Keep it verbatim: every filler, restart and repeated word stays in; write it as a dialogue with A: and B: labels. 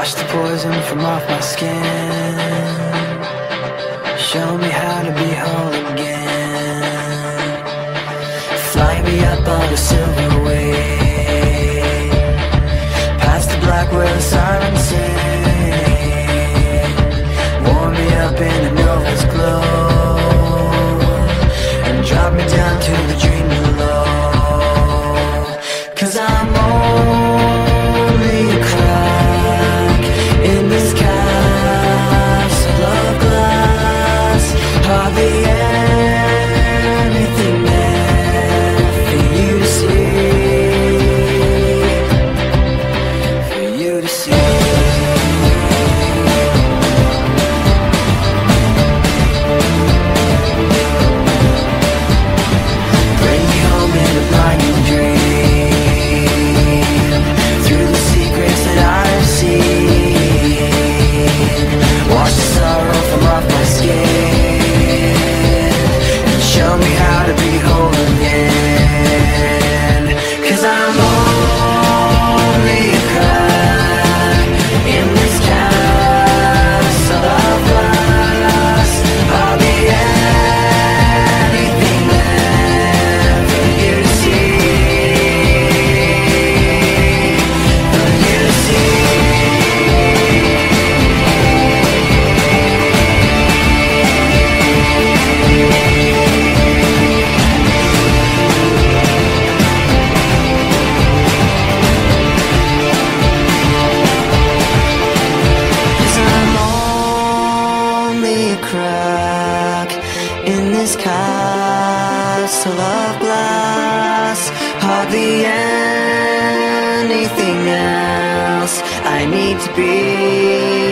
A: Wash the poison from off my skin. Show me how to be whole again. Fly me up on a silver wave, past the black where the sirens sing. Warm me up in the nova's glow, and drop me down to the dream below. Cause I'm only a crack in this castle of glass. Hardly anything there for you to see, for you to see. Bring me home in a blinding dream, through the secrets that I have seen. Wash the sorrow from off my skin, and show me how to be whole again. Cause I'm only a crack in this castle of glass. I'll be anything there for you to see, for you to see. Cause I'm only a crack in this castle of glass. Hardly anything else I need to be.